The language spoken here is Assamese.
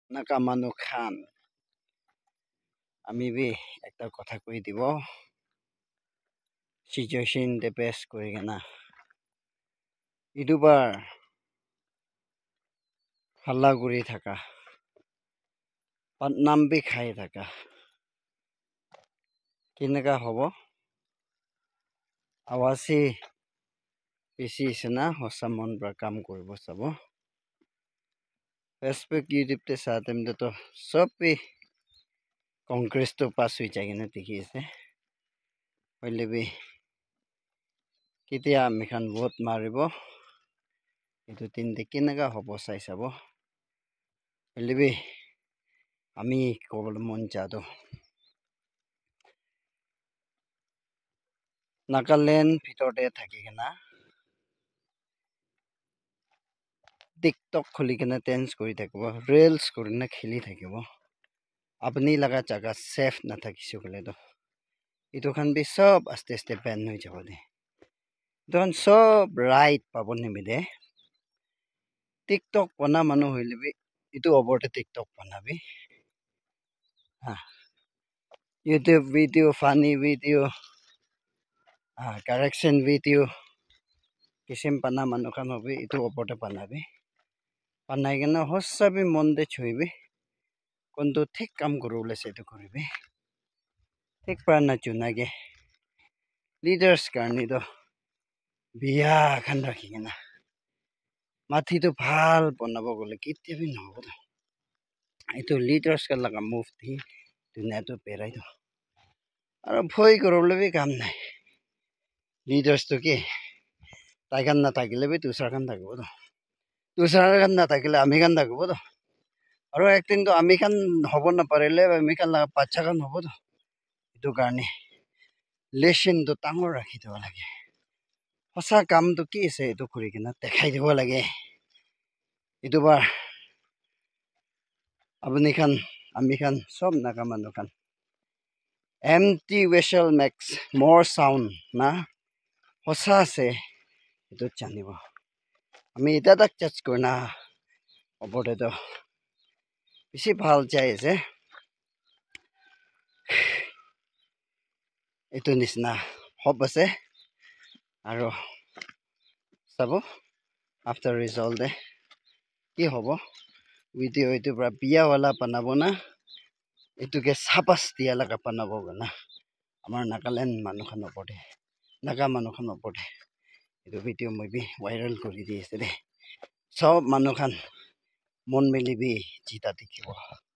নাকামানু খান আমি বি একটা কথা কই দিব সিচুয়েশন দে পেশ করি না ইদুবার হাল্লা কৰি থাকা বদনাম বি খাই থাকা কেনেকা হ'ব আৱাসী বেছি না সঁচা মন পৰা কাম কৰিব চাব ফেসবুক ইউটিউব তে চাতে তো সব কংগ্রেস তো পাস হৈ যায় না দেখি আছে হইলে বি কেতিয়া আমি খান ভোট মাৰিব এইটো তিনটে কেনেকা হ'ব চাই চাব হইলে বি আমি ক'বলৈ মন যাদো নাগালেণ্ড ভিতৰতে থাকি কিনা টিকটক খুলি কিনে ডেন্স কৰি থাকিব ৰিলছ কৰি কিনে খেলি থাকিব আপুনি লগা জাগা সেফ নাথাকিছো ক'লেতো এইটো খান বি সব আস্তে আস্তে বেন হৈ যাব দে এইটো সব ৰাইট পাব নিমিলে টিকটক বনা মানুহ হইলে বি এইটো ওপৰতে টিকটক বনাবি YouTube video' funny video' correction video' কিসিম পানা মানুহ খান হবি এইটো ওপৰতে বনাবি বনাই কিনে সঁচাবি মন দে ছুইবি কোনটো ঠিক কাম কৰো ওলাইছে এইটো কৰিবি ঠিক পৰা নাচুনাগে লিডাৰ্স কাৰণে তো বিয়া খান ৰাখি কিনা মাটিটো ভাল বনাব গ'লে কেতিয়াবি নহ'ব এইটো লিডাৰ্স কা লগা মুফতি দুনিয়াটো পেৰাই দো আৰু ভয় কৰিবলৈ কাম নাই লিডাৰ্স তো কি তাই খান নাথাকিলে বি তুষাৰ খান থাকিব তুষাৰ খান নাথাকিলে আমি খান থাকিব আৰু একদিন তো আমি খান হ'ব নাপাৰিলে আমি খান বাচ্চা খান হ'ব এইটো কাৰণে লেচনটো ডাঙৰ ৰাখি দিব লাগে সঁচা কামটো কি আছে এইটো কৰি কিনে দেখাই দিব লাগে এইটো বাৰ আপুনি খান আমি খান সব নাকা মানুহ খান empty vessel makes more sound না সঁচা আছে এইটো জানিব আমি এটা তাক জাজ কৰো না ওপৰতে বেছি ভাল চাই আছে এইটো নিচিনা হব আছে আৰু চাব আফটাৰ ৰিজাল্ট কি হ'ব ভিডিঅ' এইটো পৰা বিয়াৱালা বনাব না এইটোকে চাপাচ দিয়া লগা বনাব না আমাৰ নাগালেণ্ড মানুহখন ওপৰতে নাগা মানুহখন ওপৰতে এইটো ভিডিঅ' মই বি ভাইৰেল কৰি দি আছে দে সব মানুহ খান মন মেলিবি জিতা দেখিব